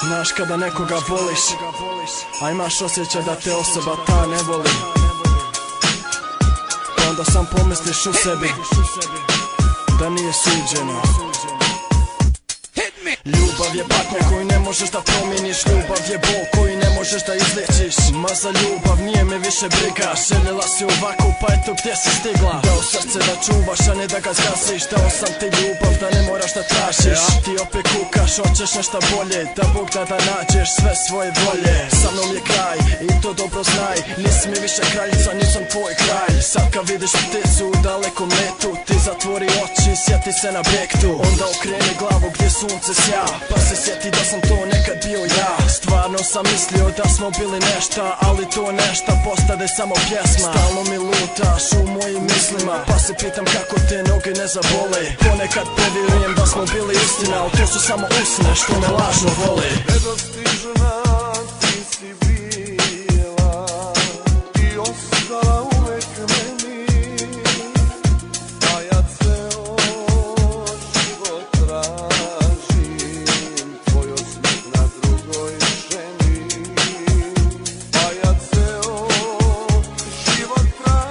Znaš kada nekoga voliš, a imaš osjećaj da te osoba ta ne voli, pa onda sam pomisliš u sebi da nije suđeno. Ljubav je patnja koju ne možeš da promijeniš, ljubav je bol koju ne možeš da izliječiš. Ma za ljubav nije me više briga, željela si ovako pa eto gdje si stigla. Dao srce da čuvaš, a ne da ga zgasiš, dao sam ti ljubav da ne moraš da tražiš. Ti opet kukaš, hoćeš nešto bolje, da Bog da nađeš sve svoje volje. Sa mnom je kraj i to dobro znaj, nisi mi više kraljica, nisam tvoj kraj. Sad kad vidiš pticu u dalekom letu, ti zatvori oči, sjeti se na brektu. Onda okreni glavu gdje sunce sja, pa se sjeti da sam to nekad bio ja. Stvarno sam mislio da smo bili nešta, ali to nešta postade samo pjesma. Stalno mi lutaš u mojim mislima, pa se pitam kako te noge ne zabole. Ponekad povjerujem da smo bili istina, ali to su samo usne što me lažno vole. Nedostižna ti si bila i ostala uvek meni, a ja ceo život tražim tvoj osmeh na drugoj ženi. A ja ceo život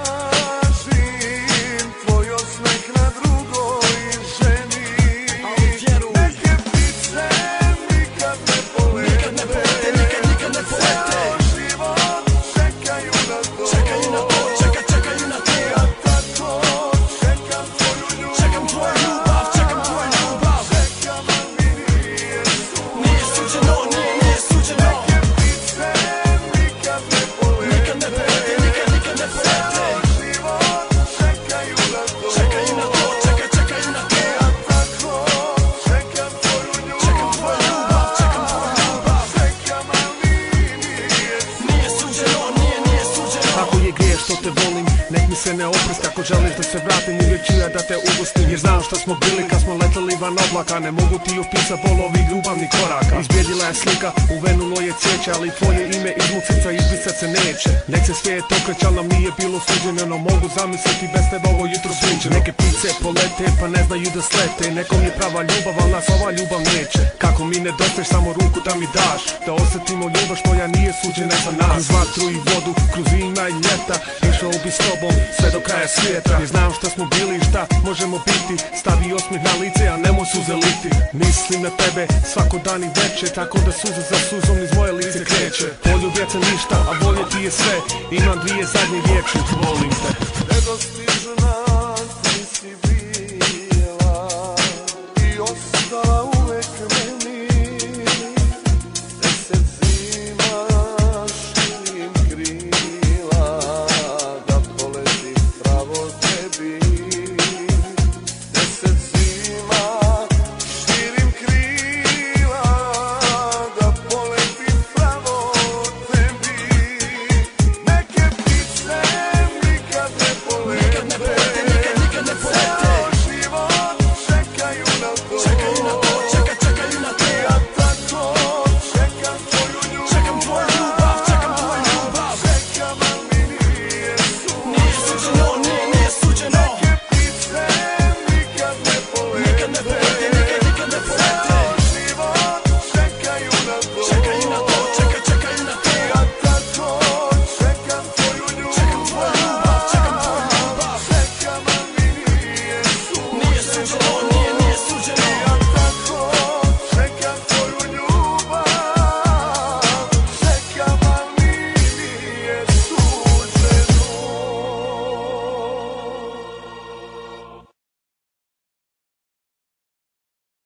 tražim tvoj osmeh na drugoj ženi. Neke ptice nikad ne polete, nikad ne polete. Život čekaju na to, čekaju na to. Ja tako čekam tvoju ljubav, čekam tvoju ljubav. Čekam, a mi nije suđeno, nije suđeno. Neke ptice nikad ne polete, nikad ne polete. Život čekaju na to, čekaju na to. Ja tako čekam tvoju ljubav, čekam, a mi nije suđeno. Ako je grijeh što te volim, nek mi se ne oprosti. Ako želiš da se vratim, uvijek ću ja da te ugostim. Jer znam što smo bili kad smo letali van oblaka. Ne mogu ti opisat bol ovih ljubavnih koraka. Izbjedila je slika, uvenulo je cvijeće, ali tvoje ime iz mucica izbrisat se neće. Nek se svijet okreće, al nam nije bilo suđeno, no mogu zamisliti bez tebe ovo jutro sviđeno. Neke ptice polete pa ne znaju da slete, nekom je prava ljubav, al nas ova ljubav neće. Kako mi nedostaješ, samo ruku da mi daš, da osjetimo ljubav što ja nije suđena za nas. Kroz vatru i vodu, kroz zima i ljeta, išao bi s tobom sve do kraja svijeta. Jer znam šta smo bili i šta možemo biti, stavi osmih na lice, a nemoj suze liti. Mislim na tebe svako dan i veče, tako da suza za suzom iz moje lice kreće. Poljubjet se ništa, a voljeti je sve, imam dvije zadnje riječi, volim te.